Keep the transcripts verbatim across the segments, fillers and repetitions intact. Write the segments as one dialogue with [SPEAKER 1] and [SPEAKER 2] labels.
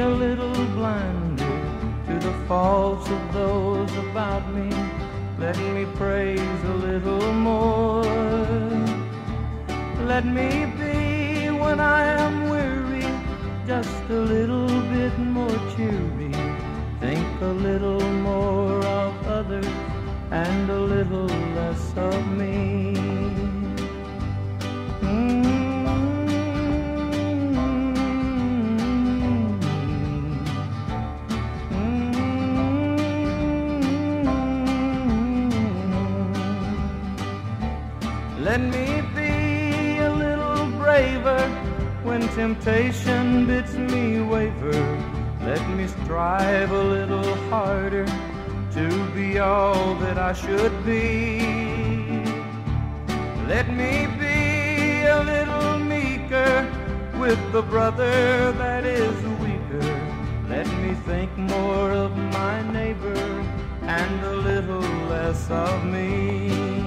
[SPEAKER 1] a little blinder to the faults of those about me. Let me praise a little more. Let me be, when I am weary, just a little bit more cheery. Think a little more of others and a little less of me. Let me be a little braver when temptation bids me waver. Let me strive a little harder to be all that I should be. Let me be a little meeker with the brother that is weaker. Let me think more of my neighbor and a little less of me.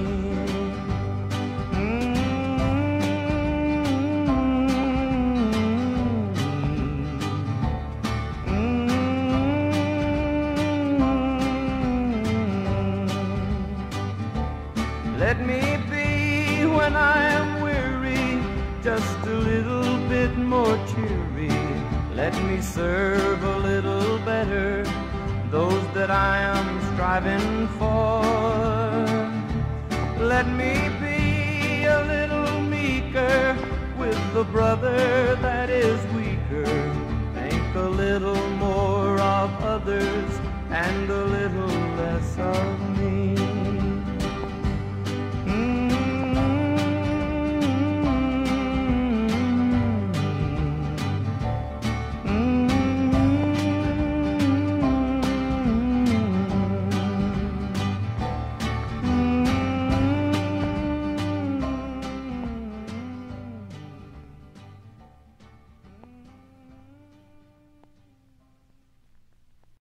[SPEAKER 1] Let me be, when I am weary, just a little bit more cheery. Let me serve a little better those that I am striving for. Let me be a little meeker with the brother that is weaker. Think a little more of others and a little less of